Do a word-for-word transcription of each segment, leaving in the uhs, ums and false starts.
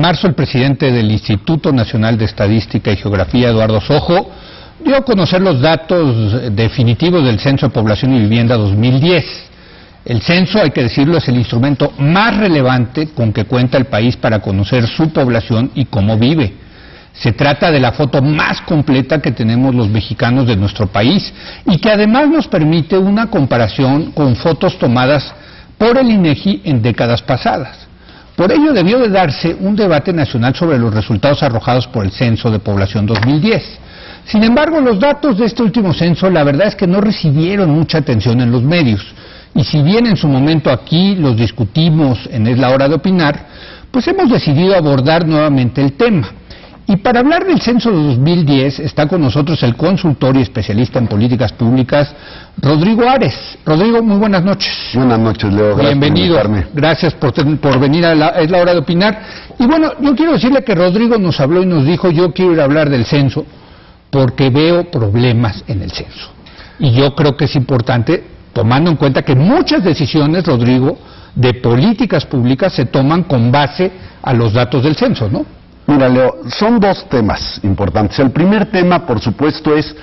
marzo, el presidente del Instituto Nacional de Estadística y Geografía, Eduardo Sojo, dio a conocer los datos definitivos del Censo de Población y Vivienda dos mil diez. El censo, hay que decirlo, es el instrumento más relevante con que cuenta el país para conocer su población y cómo vive. Se trata de la foto más completa que tenemos los mexicanos de nuestro país y que además nos permite una comparación con fotos tomadas por el INEGI en décadas pasadas. Por ello debió de darse un debate nacional sobre los resultados arrojados por el Censo de Población dos mil diez. Sin embargo, los datos de este último censo, la verdad es que no recibieron mucha atención en los medios. Y si bien en su momento aquí los discutimos en Es la Hora de Opinar, pues hemos decidido abordar nuevamente el tema. Y para hablar del censo de dos mil diez está con nosotros el consultor y especialista en políticas públicas, Rodrigo Ares. Rodrigo, muy buenas noches. Buenas noches, Leo. Gracias. Bienvenido. Por Gracias por, por venir a la, Es la Hora de Opinar. Y bueno, yo quiero decirle que Rodrigo nos habló y nos dijo, yo quiero ir a hablar del censo porque veo problemas en el censo. Y yo creo que es importante, tomando en cuenta que muchas decisiones, Rodrigo, de políticas públicas se toman con base a los datos del censo, ¿no? Mira, Leo, son dos temas importantes. El primer tema, por supuesto, es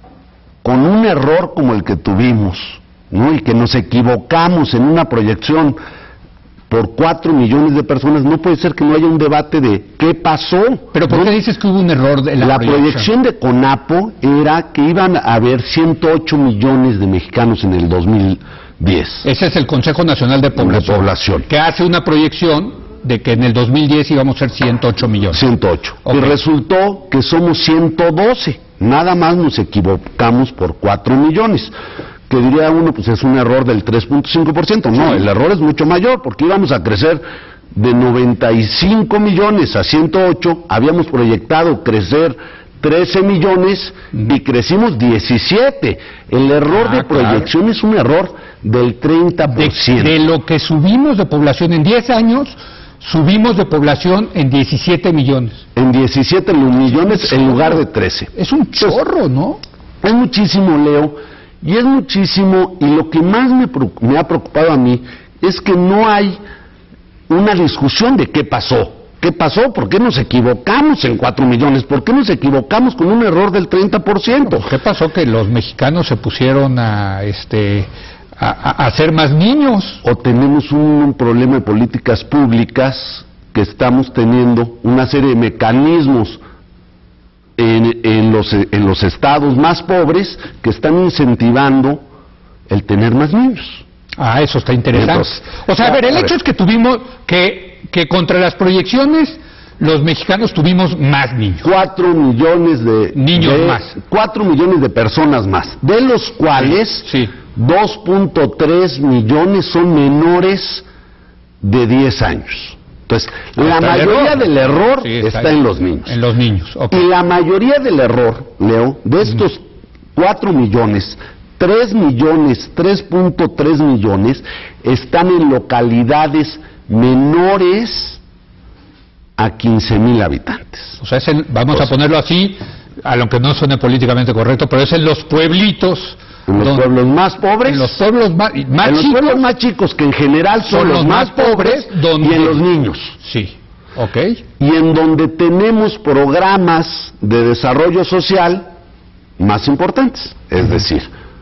con un error como el que tuvimos, ¿no? Y que nos equivocamos en una proyección por cuatro millones de personas, no puede ser que no haya un debate de qué pasó. ¿Pero por qué dices que hubo un error de la, la proyección? proyección de CONAPO era que iban a haber ciento ocho millones de mexicanos en el dos mil diez. Ese es el Consejo Nacional de Población, de Población. que hace una proyección de que en el dos mil diez íbamos a ser ciento ocho millones. ciento ocho. Okay. Y resultó que somos ciento doce. Nada más nos equivocamos por cuatro millones. Que diría uno, pues es un error del tres punto cinco por ciento. No, el error es mucho mayor, porque íbamos a crecer de noventa y cinco millones a ciento ocho, habíamos proyectado crecer trece millones y crecimos diecisiete. El error ah, de proyección claro. es un error del treinta por ciento. De, de lo que subimos de población en diez años, subimos de población en diecisiete millones. En diecisiete millones en lugar de trece. Es un chorro, ¿no? Es muchísimo, Leo. Y es muchísimo, y lo que más me, me ha preocupado a mí es que no hay una discusión de qué pasó. ¿Qué pasó? ¿Por qué nos equivocamos en cuatro millones? ¿Por qué nos equivocamos con un error del treinta por ciento? ¿Qué pasó? Que los mexicanos se pusieron a, este, a, a hacer más niños. O tenemos un, un problema de políticas públicas que estamos teniendo una serie de mecanismos En, en, los, en los estados más pobres que están incentivando el tener más niños. Ah, eso está interesante. Entonces, o sea, a ver, el a hecho ver. es que tuvimos que, que contra las proyecciones los mexicanos tuvimos más niños. Cuatro millones de... Niños de, más. Cuatro millones de personas más, de los cuales sí. dos punto tres millones son menores de diez años. Entonces, la mayoría error. del error sí, está, está en los niños. En los niños, okay. Y la mayoría del error, Leo, de estos cuatro millones, tres millones, tres punto tres millones, están en localidades menores a quince mil habitantes. O sea, es el, vamos o sea, a ponerlo así, a lo que no suene políticamente correcto, pero es en los pueblitos. En los donde, pueblos más pobres, en los pueblos más, más en los chicos, pueblos más chicos que en general son, son los más, más pobres, donde, y en los niños. Sí, ok. Y en donde tenemos programas de desarrollo social más importantes, es uh-huh. decir,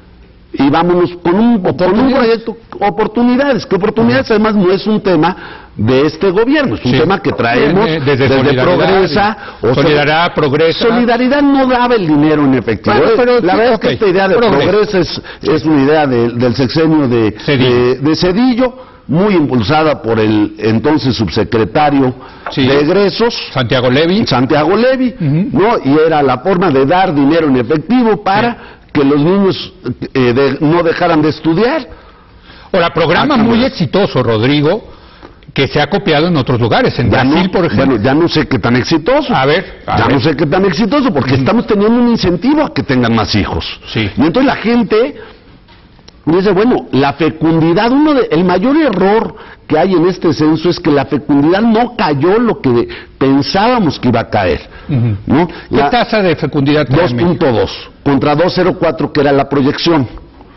y vámonos con un, con un proyecto, oportunidades, que oportunidades uh-huh. además no es un tema de este gobierno, es un sí. tema que traemos desde, desde, desde Progresa. O Solidaridad, Progresa. Solidaridad no daba el dinero en efectivo. Bueno, pero, la verdad okay. es que esta idea de Progresa, Progresa es, sí. es una idea de, del sexenio de Cedillo. De, de Cedillo, muy impulsada por el entonces subsecretario sí. de Egresos, Santiago Levy. Santiago Levy, uh-huh. ¿no? Y era la forma de dar dinero en efectivo para sí. que los niños eh, de, no dejaran de estudiar. Ahora, programa ah, muy exitoso, Rodrigo, que se ha copiado en otros lugares, en ya Brasil, no, por ejemplo. Bueno, ya no sé qué tan exitoso. A ver, a ya ver. no sé qué tan exitoso, porque mm. estamos teniendo un incentivo a que tengan más hijos. Sí. Y entonces la gente dice, bueno, la fecundidad, uno de, el mayor error que hay en este censo es que la fecundidad no cayó lo que pensábamos que iba a caer. Uh-huh. ¿no? ¿Qué la, tasa de fecundidad? dos punto dos, contra dos punto cero cuatro que era la proyección.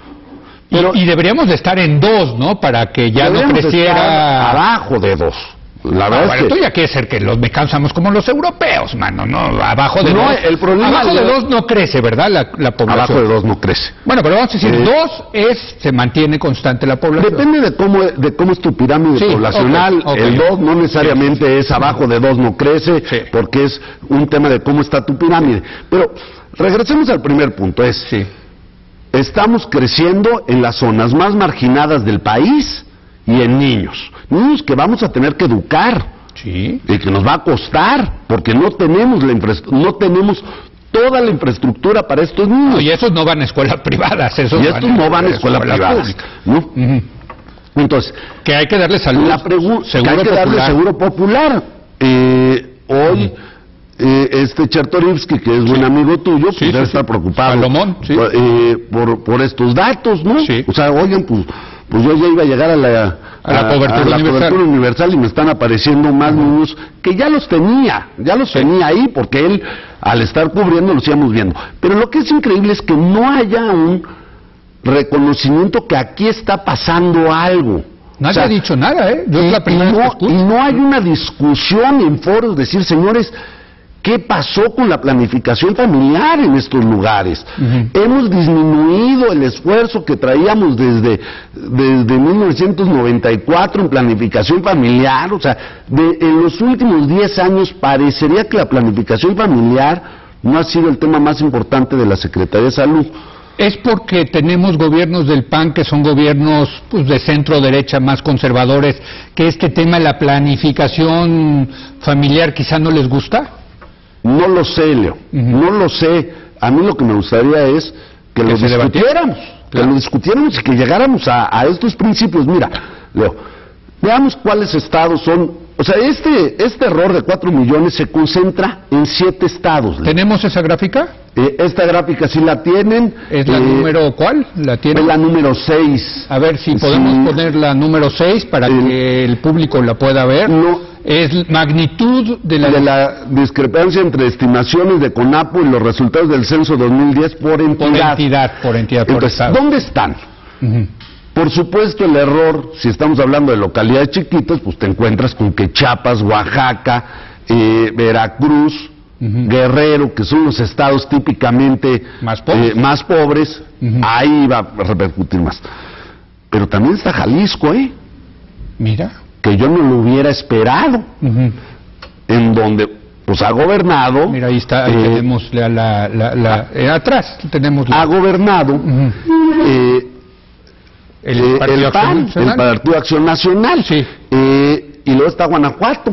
Pero, y, y deberíamos de estar en dos, ¿no? Para que ya no creciera... Estar abajo de dos. La verdad ah, es bueno, que... tú ya quieres ser que los mexicanos seamos como los europeos, mano, ¿no? Abajo de no, dos. El problema abajo de es... dos no crece, ¿verdad? La, la población. Abajo de dos no crece. Bueno, pero vamos a decir, Eh, dos es, se mantiene constante la población. Depende de cómo, de cómo es tu pirámide Sí, poblacional. okay, okay. El dos no necesariamente es abajo de dos no crece, Sí. porque es un tema de cómo está tu pirámide. Pero regresemos al primer punto, es... Sí. Estamos creciendo en las zonas más marginadas del país y en niños. Niños que vamos a tener que educar. Sí. Y que nos va a costar, porque no tenemos la infra- no tenemos toda la infraestructura para estos niños. No, y esos no van a escuelas privadas, esos y estos no van a escuelas privadas, públicas. ¿no? Uh-huh. Entonces, Que hay que darle salud, la pregu- seguro que hay que darle popular. seguro popular. Eh, hoy, uh-huh. eh, este Chertorivsky, que es Sí. buen amigo tuyo, pues Sí, debe sí, estar sí. preocupado Salomón, sí. por, eh, por, por estos datos, ¿no? Sí. O sea, oigan, pues, pues yo ya iba a llegar a la, A la cobertura a la universal. cobertura universal y me están apareciendo más niños que ya los tenía, ya los Sí. tenía ahí, porque él, al estar cubriendo, los íbamos viendo. Pero lo que es increíble es que no haya un reconocimiento que aquí está pasando algo. Nadie O sea, ha dicho nada, ¿eh? Yo y, es la primera y vez que no, escucho. y no hay una discusión en foros, decir, señores, ¿qué pasó con la planificación familiar en estos lugares? Ujú. Hemos disminuido el esfuerzo que traíamos desde, desde mil novecientos noventa y cuatro en planificación familiar, o sea, de- en los últimos diez años parecería que la planificación familiar no ha sido el tema más importante de la Secretaría de Salud. Es porque tenemos gobiernos del P A N que son gobiernos pues, de centro derecha más conservadores, que este tema de la planificación familiar quizá no les gusta. No lo sé, Leo, Ujú. no lo sé. A mí lo que me gustaría es que, Que lo se debatiera. discutiéramos, que Claro. lo discutiéramos y que llegáramos a, a estos principios. Mira, Leo, veamos cuáles estados son. O sea, este, este error de cuatro millones se concentra en siete estados, Leo. ¿Tenemos esa gráfica? Eh, esta gráfica sí la tienen. ¿Es la eh, número cuál? ¿La tiene? es la número seis. A ver si podemos Sí. poner la número seis para El- que el público la pueda ver. No. Es magnitud de la... De la discrepancia entre estimaciones de CONAPO y los resultados del censo dos mil diez por entidad. Por entidad, por entidad, por Entonces, estado. ¿dónde están? Ujú. Por supuesto, el error, si estamos hablando de localidades chiquitas, pues te encuentras con que Chiapas, Oaxaca, eh, Veracruz, Ujú. Guerrero, que son los estados típicamente Más pobres. eh, más pobres, Ujú. ahí va a repercutir más. Pero también está Jalisco, ¿eh? Mira. Que yo no lo hubiera esperado, Ujú. en donde pues ha gobernado, Mira, ahí está, ahí eh, tenemos la... la, la, la- eh, atrás tenemos la... ha gobernado Ujú. eh, el eh, Partido el P A Acción N, Nacional. el Partido Acción Nacional, Sí. eh, y luego está Guanajuato,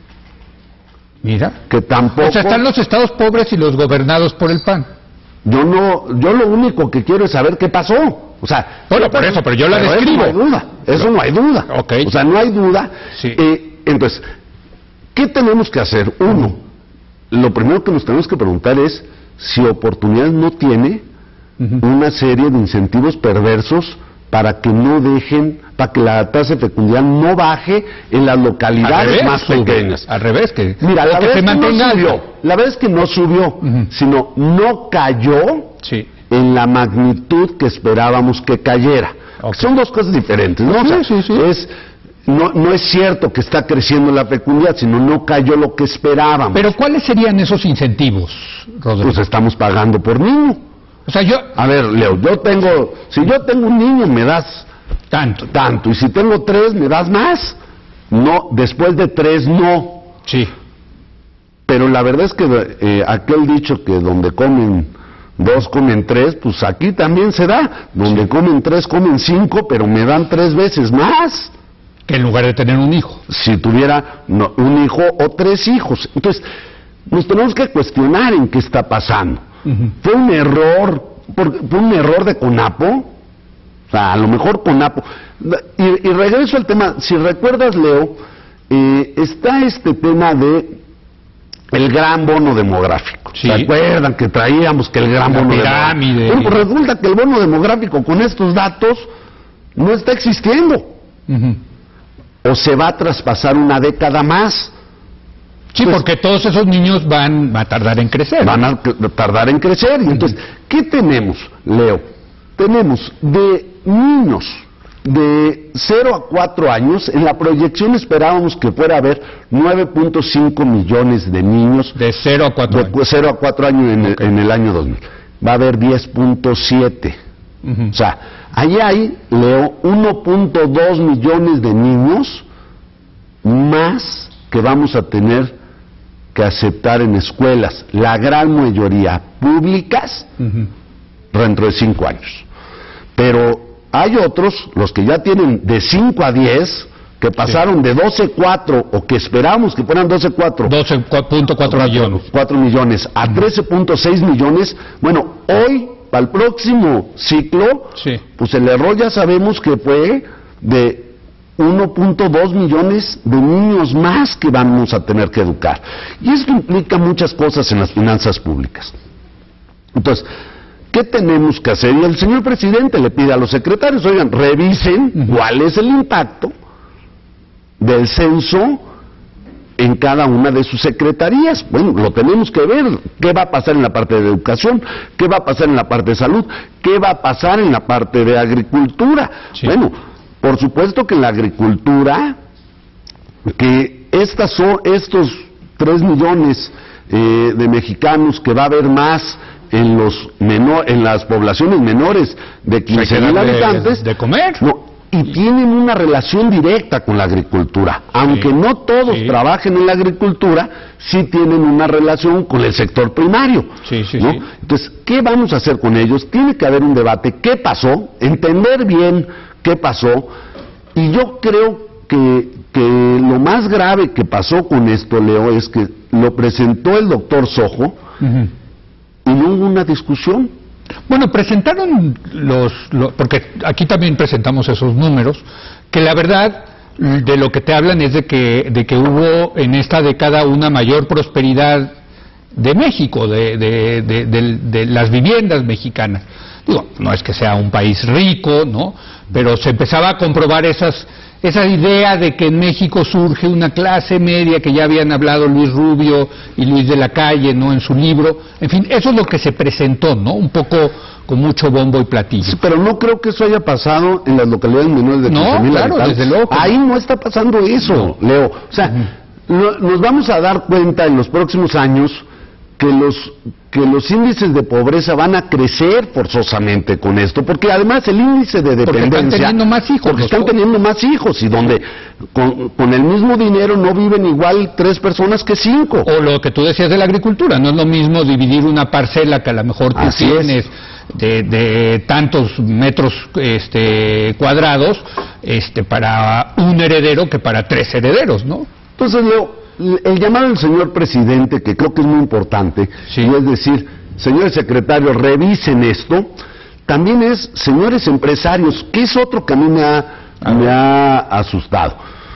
Mira. que tampoco... O sea, están los estados pobres y los gobernados por el P A N. Yo no, yo lo único que quiero es saber qué pasó. O sea, Bueno, por eso, pero yo la eso describo. no hay duda, eso no hay duda. Ok. O sea, no hay duda. Sí. Eh, entonces, ¿qué tenemos que hacer? Uno, lo primero que nos tenemos que preguntar es si oportunidad no tiene Ujú. una serie de incentivos perversos para que no dejen, para que la tasa de fecundidad no baje en las Al localidades revés, más sube. pequeñas. Al revés, que, Mira, o la que vez se que no mantenga subió, alto. la vez que no subió, Ujú. sino no cayó Sí. en la magnitud que esperábamos que cayera. Ok. Son dos cosas diferentes, ¿no? O sea, Sí, sí, sí. Es, no, no es cierto que está creciendo la fecundidad, sino no cayó lo que esperábamos. Pero ¿cuáles serían esos incentivos, Rodrigo? Pues estamos pagando por niño. O sea, yo... A ver, Leo, yo tengo, si yo tengo un niño me das Tanto. tanto, y si tengo tres me das más. No, después de tres no. Sí. Pero la verdad es que eh, aquel dicho que donde comen dos comen tres, pues aquí también se da. Donde comen tres comen cinco, pero me dan tres veces más. Que en lugar de tener un hijo. Si tuviera no, un hijo o tres hijos. Entonces, nos tenemos que cuestionar en qué está pasando. Ujú. ¿Fue un error? por- ¿Fue un error de CONAPO? O sea, a lo mejor CONAPO. Y, y regreso al tema, si recuerdas, Leo, eh, está este tema de el gran bono demográfico. Sí. ¿Se acuerdan que traíamos que el gran La bono pirámide. demográfico? Bueno, pues resulta que el bono demográfico con estos datos no está existiendo. Ujú. O se va a traspasar una década más. Sí, Pues- porque todos esos niños van a tardar en crecer. Van a c- tardar en crecer. Y entonces, ¿qué tenemos, Leo? Tenemos de niños de cero a cuatro años, en la proyección esperábamos que fuera a haber nueve punto cinco millones de niños. De cero a cuatro años. De cero a cuatro años en, okay. el, en el año dos mil. Va a haber diez punto siete. Uh-huh. O sea, ahí hay, Leo, uno punto dos millones de niños más que vamos a tener que aceptar en escuelas, la gran mayoría públicas, uh-huh. dentro de cinco años. Pero hay otros, los que ya tienen de cinco a diez, que pasaron sí. de doce punto cuatro, o que esperamos que fueran doce punto cuatro, doce punto cuatro millones, cuatro millones a uh-huh. trece punto seis millones. Bueno, hoy, para el próximo ciclo, sí. pues el error ya sabemos que fue de uno punto dos millones de niños más que vamos a tener que educar. Y esto implica muchas cosas en las finanzas públicas. Entonces, ¿qué tenemos que hacer? Y el señor presidente le pide a los secretarios, oigan, revisen uh-huh. cuál es el impacto del censo en cada una de sus secretarías. Bueno, lo tenemos que ver. ¿Qué va a pasar en la parte de educación? ¿Qué va a pasar en la parte de salud? ¿Qué va a pasar en la parte de agricultura? Sí. Bueno, por supuesto que en la agricultura, que estas son, estos tres millones eh, de mexicanos que va a haber más en los menor, en las poblaciones menores de quince mil habitantes, de comer. No, y tienen una relación directa con la agricultura. Aunque sí, no todos sí. trabajen en la agricultura, sí tienen una relación con el sector primario. Sí, sí, ¿no? sí. Entonces, ¿qué vamos a hacer con ellos? Tiene que haber un debate. ¿Qué pasó? Entender bien qué pasó. Y yo creo que, que lo más grave que pasó con esto, Leo, es que lo presentó el doctor Sojo, uh-huh. y no hubo una discusión. Bueno, presentaron los, los, porque aquí también presentamos esos números, que la verdad de lo que te hablan es de que, de que hubo en esta década una mayor prosperidad de México, de, de, de, de, de las viviendas mexicanas. Digo, no es que sea un país rico, ¿no? Pero se empezaba a comprobar esas, esa idea de que en México surge una clase media, que ya habían hablado Luis Rubio y Luis de la Calle, ¿no? En su libro. En fin, eso es lo que se presentó, ¿no? Un poco con mucho bombo y platillo. Sí, pero no creo que eso haya pasado en las localidades menores de quince mil habitantes. No, claro, desde luego. Ahí no está pasando eso, no. Leo. O sea, uh-huh. no, nos vamos a dar cuenta en los próximos años que los que los índices de pobreza van a crecer forzosamente con esto, porque además el índice de dependencia... Porque están teniendo más hijos. Porque están teniendo más hijos, y donde con, con el mismo dinero no viven igual tres personas que cinco. O lo que tú decías de la agricultura, no es lo mismo dividir una parcela que a lo mejor tú Así tienes de, de tantos metros este, cuadrados este, para un heredero que para tres herederos, ¿no? Entonces, Leo, el llamado del señor presidente, que creo que es muy importante, sí. y es decir, señores secretarios, revisen esto, también es, señores empresarios, que es otro que a mí me ha, me ha asustado.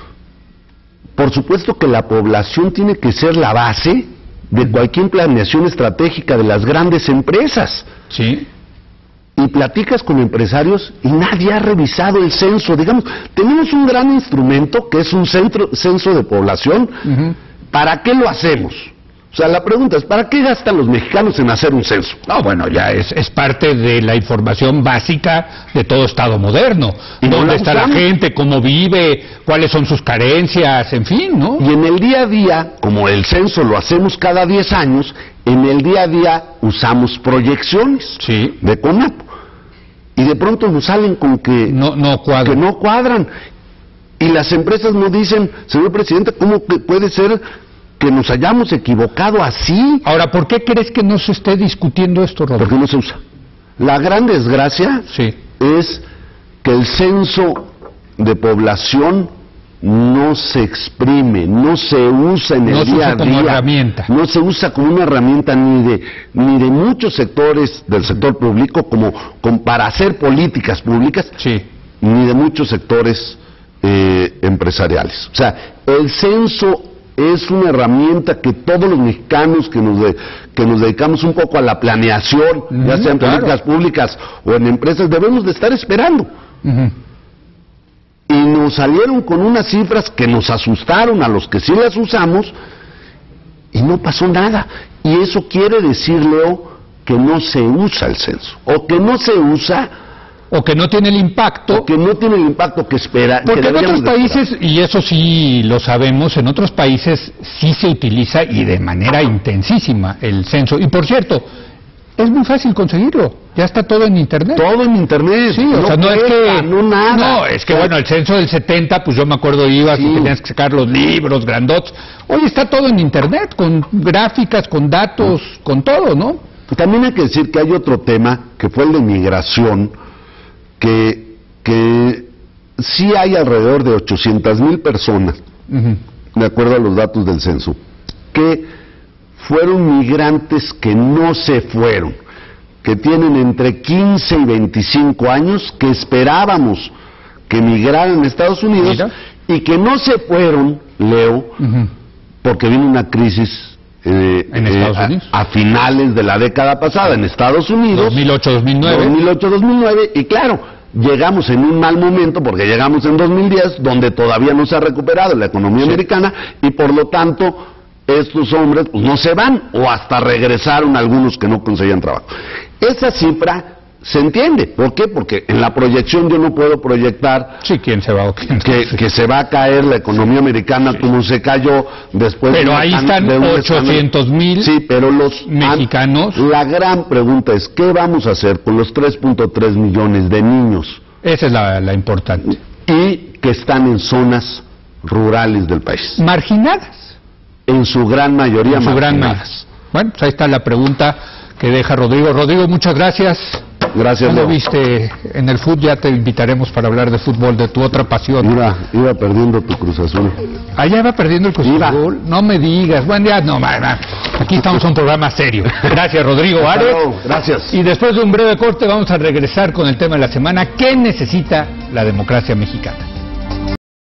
Por supuesto que la población tiene que ser la base de cualquier planeación estratégica de las grandes empresas. Sí. Y platicas con empresarios y nadie ha revisado el censo. Digamos, tenemos un gran instrumento que es un centro, censo de población. Uh-huh. ¿Para qué lo hacemos? O sea, la pregunta es, ¿para qué gastan los mexicanos en hacer un censo? No, bueno, ya es, es parte de la información básica de todo Estado moderno. ¿Dónde no está la gente? ¿Cómo vive? ¿Cuáles son sus carencias? En fin, ¿no? Y en el día a día, como el censo lo hacemos cada diez años, en el día a día usamos proyecciones sí. de CONAPO. Y de pronto nos salen con que no, no cuadran. que no cuadran. Y las empresas nos dicen, señor presidente, ¿cómo que puede ser que nos hayamos equivocado así? Ahora, ¿por qué crees que no se esté discutiendo esto, Roberto? Porque no se usa. La gran desgracia sí. es que el censo de población no se exprime, no se usa en el no día a día. No se usa como herramienta. No se usa como una herramienta ni de ni de muchos sectores del sector público como, como para hacer políticas públicas, sí. ni de muchos sectores eh, empresariales. O sea, el censo es una herramienta que todos los mexicanos que nos de, que nos dedicamos un poco a la planeación, uh-huh, ya sea en claro. políticas públicas o en empresas, debemos de estar esperando. Uh-huh. Y nos salieron con unas cifras que nos asustaron a los que sí las usamos y no pasó nada. Y eso quiere decir, Leo, que no se usa el censo, o que no se usa O que no tiene el impacto. O que no tiene el impacto que espera. Porque que en otros países, esperar. y eso sí lo sabemos, en otros países sí se utiliza y de manera intensísima el censo. Y por cierto, es muy fácil conseguirlo. Ya está todo en Internet. Todo en Internet. Sí, o no sea, no cuesta, es que... No, nada. No, es que o sea, bueno, el censo del setenta, pues yo me acuerdo ibas sí. y tenías que sacar los libros grandotes. Hoy está todo en Internet, con gráficas, con datos, sí. con todo, ¿no? También hay que decir que hay otro tema, que fue el de migración, que, que sí hay alrededor de ochocientas mil personas, uh-huh. de acuerdo a los datos del censo, que fueron migrantes que no se fueron, que tienen entre quince y veinticinco años, que esperábamos que migraran a Estados Unidos. Mira. Y que no se fueron, Leo, uh-huh. porque vino una crisis eh, ¿En Estados eh, Unidos? A, a finales de la década pasada en Estados Unidos. dos mil ocho dos mil nueve. dos mil ocho dos mil nueve, y claro, llegamos en un mal momento porque llegamos en dos mil diez, donde todavía no se ha recuperado la economía sí. americana, y por lo tanto estos hombres pues no se van, o hasta regresaron algunos que no conseguían trabajo. Esa cifra se entiende. ¿Por qué? Porque en la proyección yo no puedo proyectar sí, quién se va o quién que, sí. que se va a caer la economía americana sí. como se cayó después pero de ahí están ochocientos mil sí, pero los mexicanos. La gran pregunta es, ¿qué vamos a hacer con los tres punto tres millones de niños? Esa es la, la importante. Y que están en zonas rurales del país. Marginadas. En su gran mayoría en su marginadas. Gran mayoría. Bueno, pues ahí está la pregunta que deja Rodrigo. Rodrigo, muchas gracias. Gracias. ¿Cómo viste en el fútbol? Ya te invitaremos para hablar de fútbol, de tu otra pasión. Iba, iba perdiendo tu Cruz Azul. Allá va perdiendo el Cruz iba. Azul. No me digas. Bueno, ya no, man, man. Aquí estamos en un programa serio. Gracias, Rodrigo Ares. Gracias. Y después de un breve corte vamos a regresar con el tema de la semana. ¿Qué necesita la democracia mexicana?